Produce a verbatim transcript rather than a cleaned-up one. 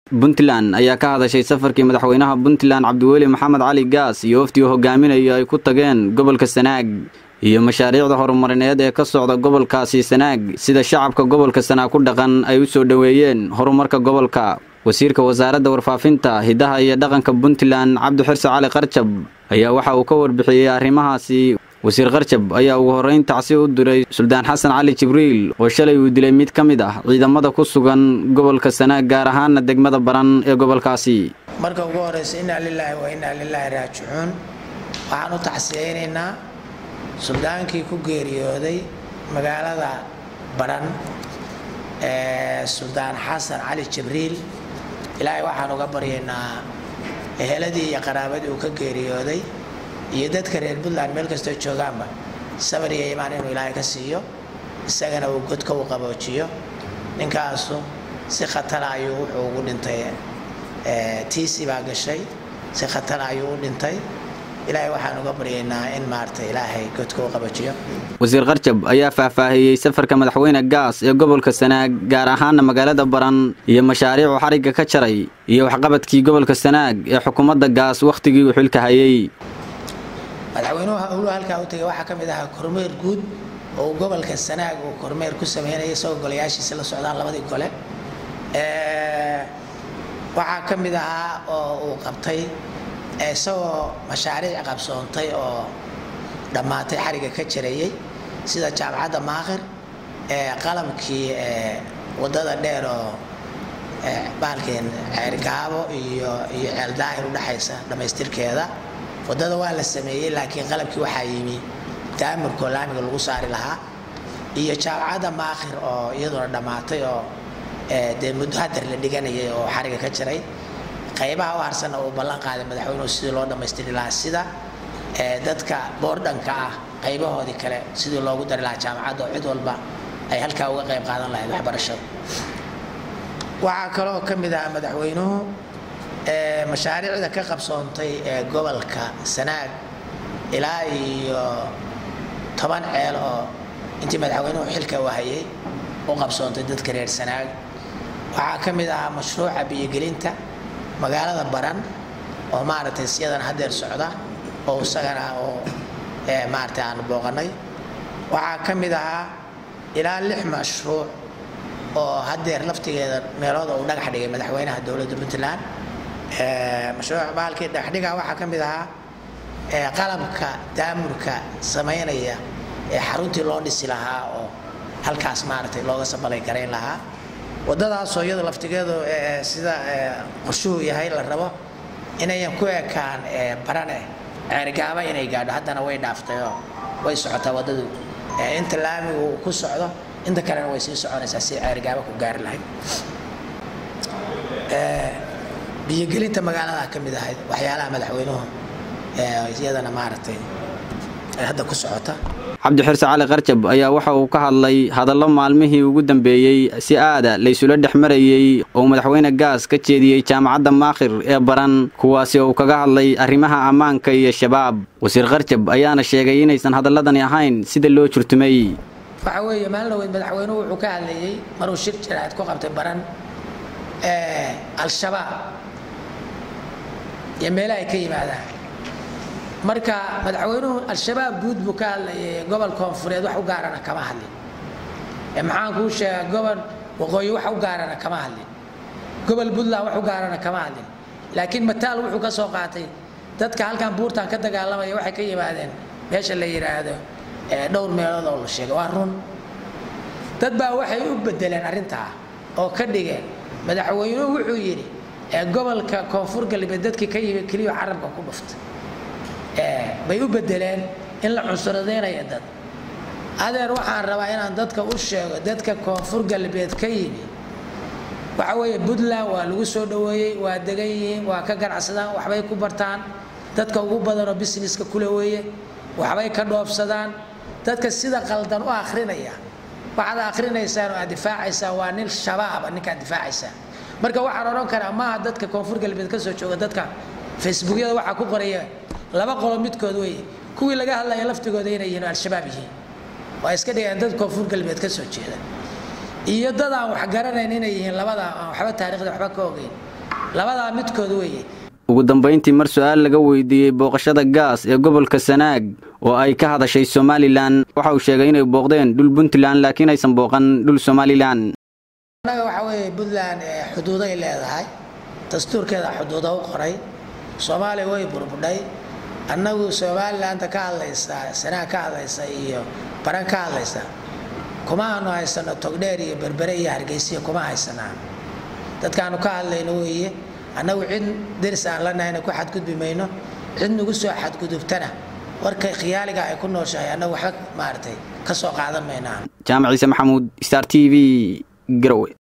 Puntland ayaa ka hadashay safarkii madaxweynaha Puntland Cabdiweli Maxamed Cali Gaas iyo wafdi hogaaminaya ay ku tageen gobolka Sanaag iyo mashaariicda horumarineed ee ka socda gobolkaasi Sanaag sida shacabka gobolka Sanaag ku dhaqan ay u soo dhaweeyeen horumarka gobolka. wasiirka wasaaradda warfaafinta hidaha iyo dhaqanka Puntland Cabdixirse Cali Qarjab ayaa waxa uu ka warbixiyay arrimahaasi. wasiir Qarjab ayaa ugu horeyn tacsi u diray Suldaan Xasan Cali Jibriil oo shalay uu dilay mid ka mid ah ciidamada ku sugan gobolka Sanaag gaar ahaan degmada Baran ee gobolkaasi. marka ugu horeysa inna lillahi wa inna ilaihi raaji'uun waxaan u tacsiyeynaynaa suldaankii ku geeriyooday magaalada Baran ee Suldaan Xasan Cali Jibriil. ilaahay waxaan uga baryaynaa eheladii iyo qaraabadii uu ka geeriyooday iyo dadka reer Puntland meel kasta joogaanba sabar iyo iimaan inuu ilaahay ka siiyo isagana uu godka u qaboojiyo. ninkaasu si khatar ah ayuu wuxuu ugu dhintay ee tiisi baa gashay si khatar ah ayuu u dhintay. ilaahay waxaan uga baryaynaa in maarta ilaahay godka u qaboojiyo. wasiir Qarjab ayaa faahfaahiyay safarka madaxweyne Gaas ee gobolka Sanaag gaar ahaan magaalada Baran iyo mashaariic uu xariga ka jaray iyo waxqabadkii gobolka Sanaag ee xukuumadda Gaas waqtigii uu xilka hayay. madaxweynuhu uu halkaa u tagay waxa kamid ah kormeer guud oo gobolka Sanaag uu kormeer ku sameeyay soo golayaashiisa la socdaan labadii gole ee waxa kamid ah oo uu qabtay ee soo mashaariic qabsoontay oo dhamaatay xariga ka jirayay sida jaamacadda Maakhir ee qalabkii ee wadada dheer oo ee baalkeen Ceergaabo iyo iyo Ceeldaahir u dhaxaysa dhameystirkeeda. wadada waa la sameeyay laakiin qalabkii waxa yimi taamirka laamiga lagu saari lahaa iyo jaamacadda Maakhir oo iyadoo dhamaatay oo ee de muddo hadar la dhiganayay oo xariga ka jiray. qaybaha u harsan oo ballan qaaday madaxweynuhu sidii loo dhameystiri lahaa sida ee dadka boordanka ah qaybahoodii kale sidii loogu dari lahaa jaamacadda oo cid walba ay halkaa uga qayb qaadan lahayd waxbarashada. waxa kale oo kamid ah madaxweynuhu ee mashaariicda ka qabsoontay ee gobolka Sanaag ilaa iyo toban ceel oo intii madaxweynuhu xilka u hayay oo qabsoontay dadka reer Sanaag. waxa kamid ah mashruuca biyo-gelinta magaalada Baran oo maartay siyadan hadeer socda oo sagana oo ee maartay aan booqanay. waxa kamid ah ilaa lix mashruuc oo hadeer laftigeeda meelooda uu dhagax dhigay madaxweynaha dawladda Puntland. ee mashruuc baalkii dhagax dhiga waxa kamid ah ee qalabka taamirka sameeynaya ee xaruntii loo dhisi lahaa oo halkaas maartay looga sabalay gareyn lahaa. wadadaas oo iyada laftigeedu ee sida qorshuhu yahay la rabo inay ku ekaan ee Baran ee Ceergaabo inay gaadho haddana way dhaaftay oo way socotaa wadadu ee inta laamigu ku socdo inta kale way sii soconaysaa si Ceergaabo ku gaar lahayd. ee biyo-gelinta magaalada kamid ah waxyaalaha madaxweynuhu ee iyadana maartay hadda ku socota. Cabdixirse Cali Qarjab ayaa waxa uu ka hadlay hadallo maalmihii ugu dambeeyay si aada la isula dhexmarayay oo madaxweyne Gaas ka jeediyay jaamacadda Maakhir ee Baran kuwaasi oo kaga hadlay arrimaha ammaanka iyo shabaab. wasiir Qarjab ayaana sheegay inaysan hadaladani ahayn sida loo jurtumay. waxa weeye maalin weyn madaxweynuhu wuxuu ka hadlayay maruu shir jiraad ku qabtay Baran ee al-shabaab iyo meelaha ay ka yimaadaan. marka madaxweynuhu al-shabaab guud buu ka hadlayay gobol koonfureed wax u gaarana kama hadlin. ee maxaan ku sheegay gobol waqooyi wax u gaarana kama hadlin. gobol Puntland wax u gaarana kama hadlin. laakiin mataal wuxuu ka soo qaatay dadka halkan buurtan ka dagaalamaya waxay ka yimaadeen meesha la yiraahdo ee dhowr meelood oo la sheegay waa run. dad baa waxay u bedeleen arinta oo ka dhigeen madaxweynuhu wuxuu yiri ee gobolka koonfur galbeed dadkii ka yimid kaliya carabka ku dhuftay ee bay u bedeleen in la cunsuradeenayo dad. adeer waxaan rabaa inaan dadka u sheego dadka koonfur galbeed ka yimid waxa weeye Puntland waa lagu soo dhaweeyay waa degan yihiin waa ka ganacsadaan waxbay ku bartaan dadka ugu badan oo businesska kula weeye waxbay ka dhoofsadaan. dadka sida qaldan u akhrinaya waxaad akhrinaysaa oo difaacaysaa waa nin shabaab ninka difaacaysa. marka waxaan oran karaa ma dadka koonfur galbeed ka soo jooga dadka Facebook-yada waxa ku qoraya laba qolo midkood way kuwii laga hadlay laftigooda inay yihiin al-shabaab yihiin waa iska dhigeen dad koonfur galbeed ka soo jeeda iyo dad aan wax garanayn inay yihiin labada waxba taariikhda waxba ka ogeyn labadaa midkood weeye. ugu dambeyntii mar su'aal laga weydiiyey booqashada gaas ee gobolka Sanaag oo ay ka hadashay Somaliland waxa uu sheegay inay booqdeen dhul Puntland laakiin aysan booqan dhul Somaliland. anaga waxa weeye Puntland xuduud ay leedahay dastuurkeeda xuduud u qoray Soomaaliya way burbudhay annagu Somaliland ka hadlaysa Sanaag ka hadlaysa iyo baran ka hadlaysa kuma aanu haysano Togdheer iyo Berbere iyo Hargeysa kuma haysanaa dadkaanu ka hadlayno weeye annagu cid diris aan la nahay ku xad gudbi mayno cid nagu soo xad gudubtana warkay khiyaaliga ay ku nooshahay annagu wax maartay ka soo qaadan maynaa. Jaamac Ciise Maxamuud Star T V Garowe.